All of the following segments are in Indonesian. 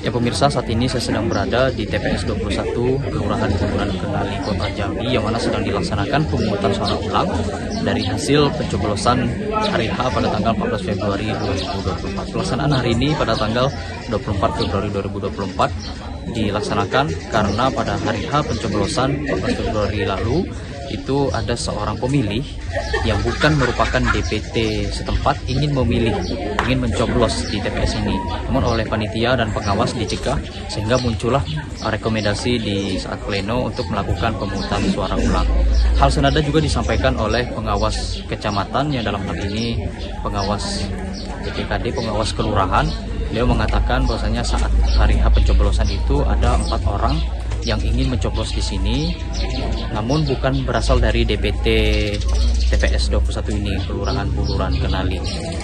Ya pemirsa, saat ini saya sedang berada di TPS 21 Kelurahan Buluran Kendali, Kota Jambi, yang mana sedang dilaksanakan pemungutan suara ulang dari hasil pencoblosan hari H pada tanggal 14 Februari 2024. Pelaksanaan hari ini pada tanggal 24 Februari 2024 dilaksanakan karena pada hari H pencoblosan 14 Februari lalu itu ada seorang pemilih yang bukan merupakan DPT setempat ingin mencoblos di TPS ini, namun oleh panitia dan pengawas dicegah sehingga muncullah rekomendasi di saat pleno untuk melakukan pemungutan suara ulang. Hal senada juga disampaikan oleh pengawas kecamatan yang dalam hal ini pengawas DPKD, pengawas kelurahan. Beliau mengatakan bahwasanya saat hari H pencoblosan itu ada 4 orang yang ingin mencoblos di sini, namun bukan berasal dari DPT TPS 21 ini, Kelurahan Buluran Kendali.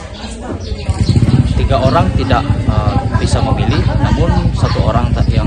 3 orang tidak bisa memilih, namun 1 orang yang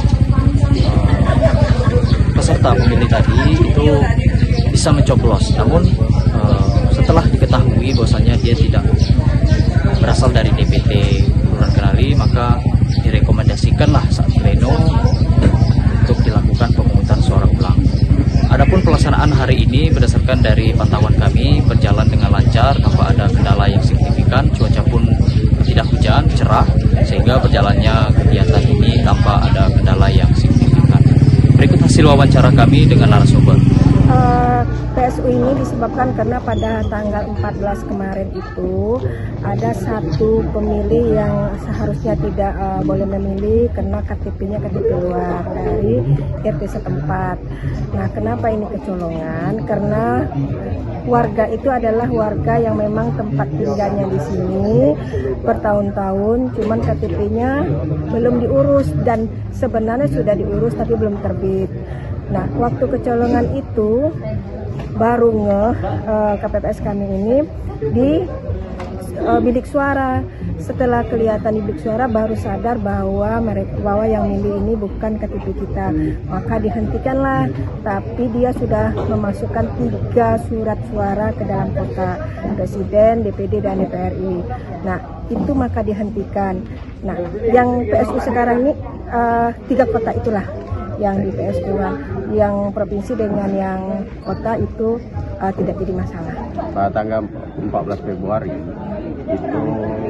peserta pemilih tadi itu bisa mencoblos. Namun setelah diketahui bahwasanya dia tidak berasal dari DPT Buluran Kendali, maka direkomendasikanlah saat pleno untuk dilakukan pemungutan suara ulang. Adapun pelaksanaan hari ini berdasarkan dari pantauan kami berjalan dengan lancar tanpa ada kendala yang signifikan. Cuaca pun tidak hujan, cerah, sehingga berjalannya kegiatan ini tanpa ada kendala yang signifikan. Berikut hasil wawancara kami dengan narasumber. PSU ini disebabkan karena pada tanggal 14 kemarin itu ada 1 pemilih yang seharusnya tidak boleh memilih karena KTP-nya KTP luar dari RT setempat. Nah, kenapa ini kecolongan? Karena warga itu adalah warga yang memang tempat tinggalnya di sini bertahun-tahun, cuman KTP-nya belum diurus dan sebenarnya sudah diurus tapi belum terbit. Nah, waktu kecolongan itu baru KPPS kami ini di bilik suara. Setelah kelihatan di bilik suara baru sadar bahwa yang milih ini bukan KTP kita. Maka dihentikanlah, tapi dia sudah memasukkan 3 surat suara ke dalam kotak, Presiden, DPD, dan DPRI. Nah, itu maka dihentikan. Nah, yang PSU sekarang ini 3 kotak itulah yang di PSU, yang provinsi dengan yang kota itu tidak jadi masalah. Pada tanggal 14 Februari itu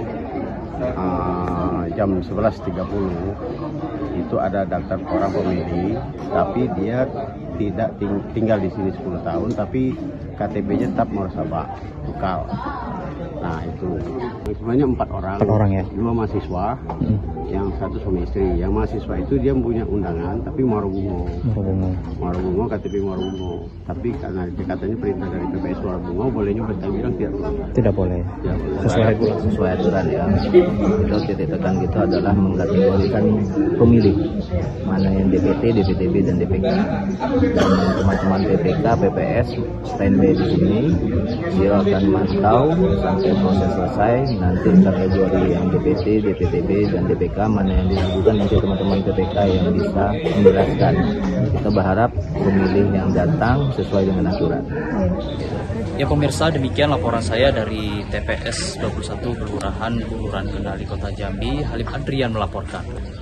jam 11.30 itu ada daftar orang pemilih, tapi dia tidak tinggal di sini 10 tahun, tapi KTP-nya tetap Morsaba, Tukal. Nah, itu sebenarnya 4 orang. 4 orang ya? 2 mahasiswa, yang 1 suami istri. Yang mahasiswa itu dia punya undangan, tapi Muarabungo, KTP Muarabungo. Tapi karena dia katanya perintah dari PPS Muarabungo, bolehnya bilang tidak boleh. Ya, Sesuai aturan ya. Itu titik tekan kita adalah mengkategorikan pemilih, mana yang DPT, DPTB, dan DPK. Dan teman-teman PPK, PPS standby di sini, dia akan mantau sampai proses selesai. Nanti kategori yang DPT, DPTB, dan DPK mana yang dilakukan, nanti teman-teman PPK yang bisa menjelaskan. Kita berharap pemilih yang datang sesuai dengan aturan. Ya pemirsa, demikian laporan saya dari TPS 21 Kelurahan Buluran Kendali, Kota Jambi. Halim Adrian melaporkan.